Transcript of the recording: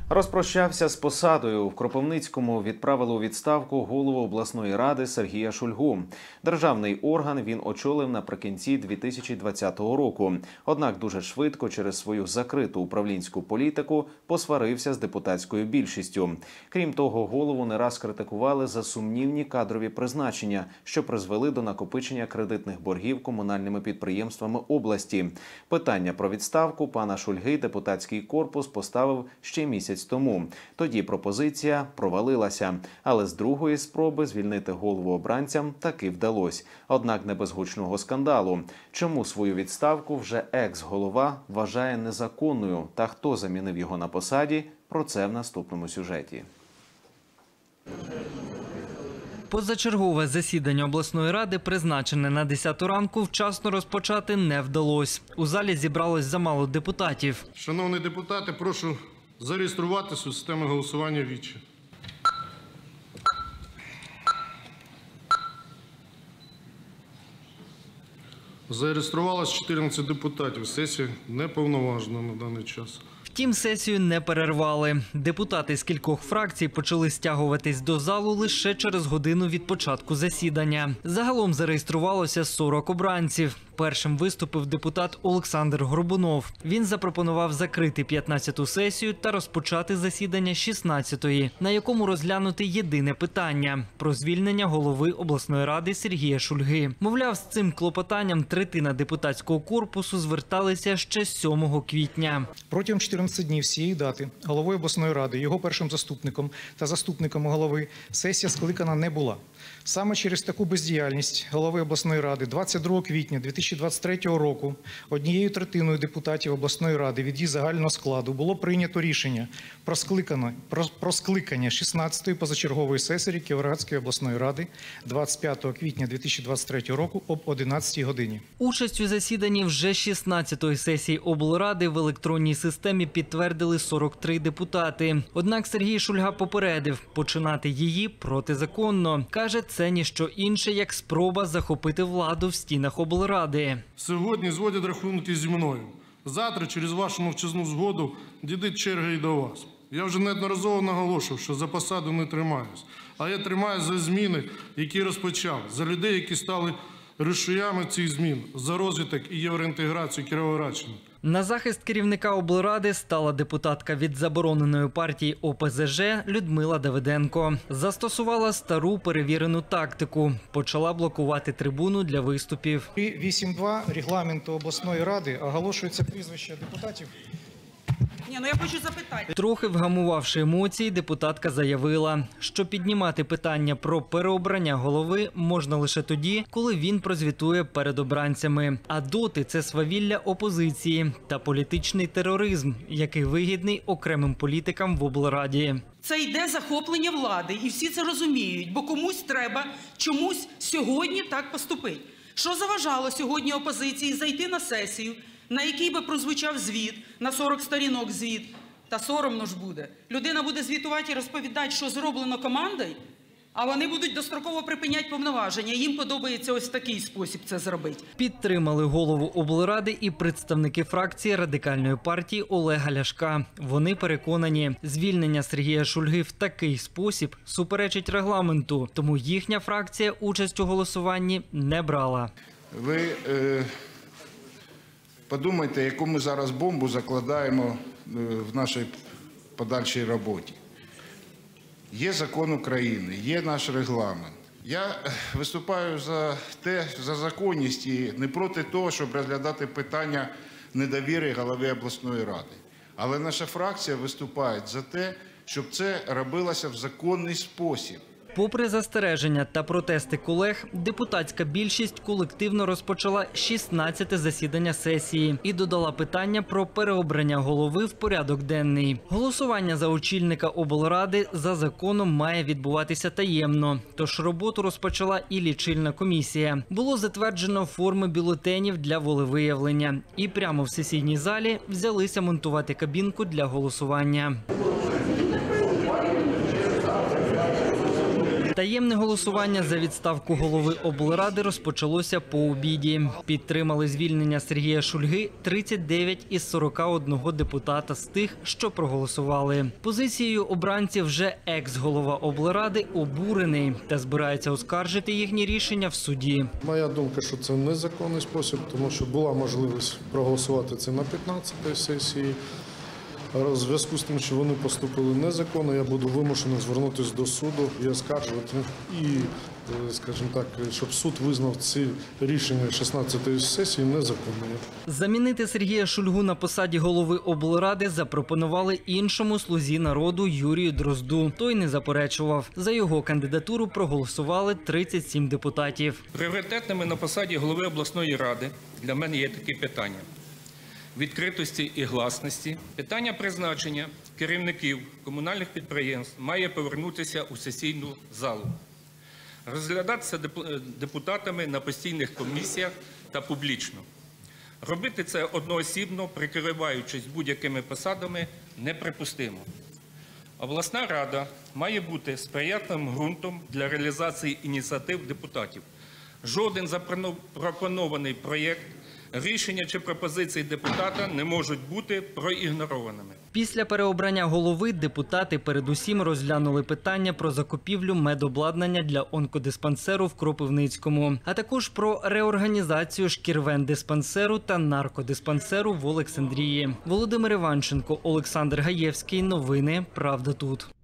Розпрощався з посадою. В Кропивницькому відправили у відставку голову обласної ради Сергія Шульгу. Державний орган він очолив наприкінці 2020 року. Однак дуже швидко через свою закриту управлінську політику посварився з депутатською більшістю. Крім того, голову не раз критикували за сумнівні кадрові призначення, що призвели до накопичення кредитних боргів комунальними підприємствами області. Питання про відставку пана Шульги депутатський корпус поставив ще місяць тому. Тоді пропозиція провалилася. Але з другої спроби звільнити голову обранцям таки вдалося. Однак не без гучного скандалу. Чому свою відставку вже екс-голова вважає незаконною та хто замінив його на посаді – про це в наступному сюжеті. Позачергове засідання обласної ради, призначене на 10 ранку, вчасно розпочати не вдалося. У залі зібралось замало депутатів. Шановні депутати, прошу зареєструвати систему голосування «Віче». Зареєструвалось 14 депутатів. Сесія неповноважна на даний час. Втім, сесію не перервали. Депутати з кількох фракцій почали стягуватись до залу лише через годину від початку засідання. Загалом зареєструвалося 40 обранців. Першим виступив депутат Олександр Горбунов. Він запропонував закрити 15-ту сесію та розпочати засідання 16-ї, на якому розглянути єдине питання – про звільнення голови обласної ради Сергія Шульги. Мовляв, з цим клопотанням третина депутатського корпусу зверталися ще 7 квітня. Протягом 14 днів з цієї дати головою обласної ради, його першим заступником та заступником голови сесія скликана не була. Саме через таку бездіяльність голови обласної ради 22 квітня 2023 року однією третиною депутатів обласної ради від її загального складу було прийнято рішення про скликання 16-ї позачергової сесії Кіровоградської обласної ради 25 квітня 2023 року об 11 годині. Участь у засіданні вже 16-ї сесії облради в електронній системі підтвердили 43 депутати. Однак Сергій Шульга попередив, починати її протизаконно. Каже, це ніщо інше, як спроба захопити владу в стінах облради. Сьогодні зводять рахунки зі мною. Завтра, через вашу мовчазну згоду, дійде черга і до вас. Я вже неодноразово наголошував, що за посаду не тримаюсь. А я тримаюсь за зміни, які розпочав, за людей, які стали рушіями цих змін, за розвиток і євроінтеграцію Кіровоградщини. На захист керівника облради стала депутатка від забороненої партії ОПЗЖ Людмила Давиденко. Застосувала стару перевірену тактику. Почала блокувати трибуну для виступів. При 8.2 регламенту обласної ради оголошується прізвище депутатів. Я хочу запитати. Трохи вгамувавши емоції, депутатка заявила, що піднімати питання про переобрання голови можна лише тоді, коли він прозвітує перед обранцями. А доти – це свавілля опозиції та політичний тероризм, який вигідний окремим політикам в облраді. Це йде захоплення влади, і всі це розуміють, бо комусь треба чомусь сьогодні так поступити. Що заважало сьогодні опозиції зайти на сесію, на який би прозвучав звіт, на 40 сторінок звіт, та соромно ж буде. Людина буде звітувати і розповідати, що зроблено командою, а вони будуть достроково припиняти повноваження. Їм подобається ось такий спосіб це зробити. Підтримали голову облради і представники фракції Радикальної партії Олега Ляшка. Вони переконані, звільнення Сергія Шульги в такий спосіб суперечить регламенту, тому їхня фракція участь у голосуванні не брала. Ви подумайте, яку ми зараз бомбу закладаємо в нашій подальшій роботі. Є закон України, є наш регламент. Я виступаю за законність і не проти того, щоб розглядати питання недовіри голови обласної ради. Але наша фракція виступає за те, щоб це робилося в законний спосіб. Попри застереження та протести колег, депутатська більшість колективно розпочала 16-те засідання сесії і додала питання про переобрання голови в порядок денний. Голосування за очільника облради за законом має відбуватися таємно, тож роботу розпочала і лічильна комісія. Було затверджено форми бюлетенів для волевиявлення. І прямо в сесійній залі взялися монтувати кабінку для голосування. Таємне голосування за відставку голови облради розпочалося по обіді. Підтримали звільнення Сергія Шульги 39 із 41 депутата з тих, що проголосували. Позицією обранців вже екс-голова облради обурений та збирається оскаржити їхні рішення в суді. Моя думка, що це незаконний спосіб, тому що була можливість проголосувати це на 15-й сесії. В зв'язку з тим, що вони поступили незаконно, я буду вимушений звернутися до суду і оскаржувати. І, скажімо так, щоб суд визнав ці рішення 16-ї сесії незаконними. Замінити Сергія Шульгу на посаді голови облради запропонували іншому слузі народу Юрію Дрозду. Той не заперечував. За його кандидатуру проголосували 37 депутатів. Пріоритетними на посаді голови обласної ради для мене є такі питання: відкритості і гласності. Питання призначення керівників комунальних підприємств має повернутися у сесійну залу, розглядатися депутатами на постійних комісіях та публічно. Робити це одноосібно, прикриваючись будь-якими посадами, неприпустимо. Обласна рада має бути сприятливим ґрунтом для реалізації ініціатив депутатів. Жоден запропонований проєкт, рішення чи пропозиції депутата не можуть бути проігнорованими. Після переобрання голови депутати передусім розглянули питання про закупівлю медобладнання для онкодиспансеру в Кропивницькому, а також про реорганізацію шкірвендиспансеру та наркодиспансеру в Олександрії. Володимир Іванченко, Олександр Гаєвський. Новини «Правда тут».